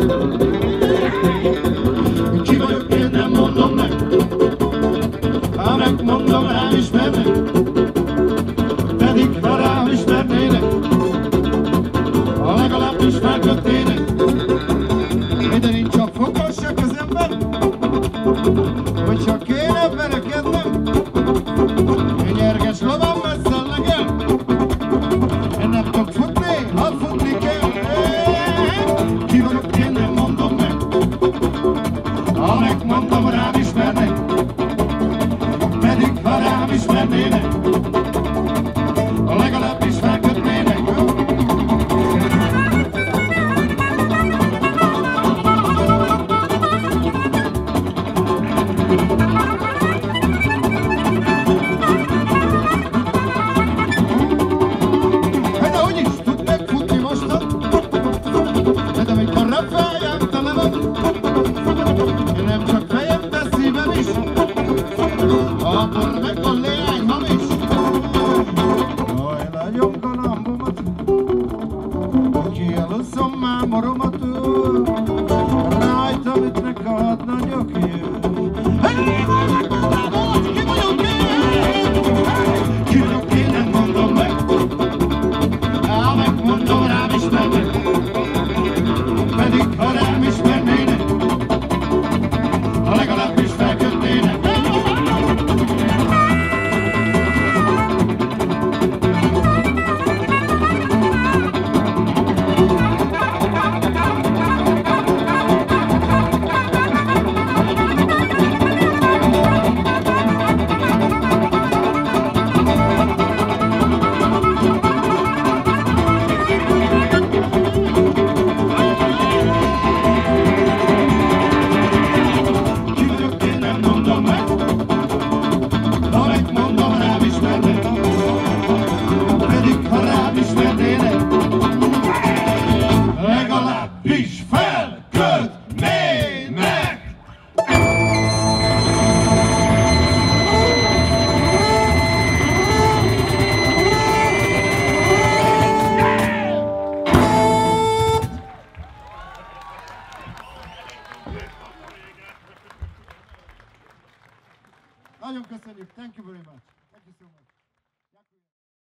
Ki vagyok én, nem mondom meg, ha megmondom, rám ismernek, pedig ha rám ismernének, legalább ismerködnének. De nincs a fokkal se kezemben, hogy csak kéne verekednem. Nyerges lovam messzellegel, én nem tudok futni, ha futni kell. Ki vagyok én, nem mondom meg, ha megmondom, rám ismernek, pedig ha rám ismernének, legalább ismerködnének. Akkor meg a leány hamis. Jaj, nagyon galambomat, kialusszom már moromat, rajtam ütnek a hadnagyok.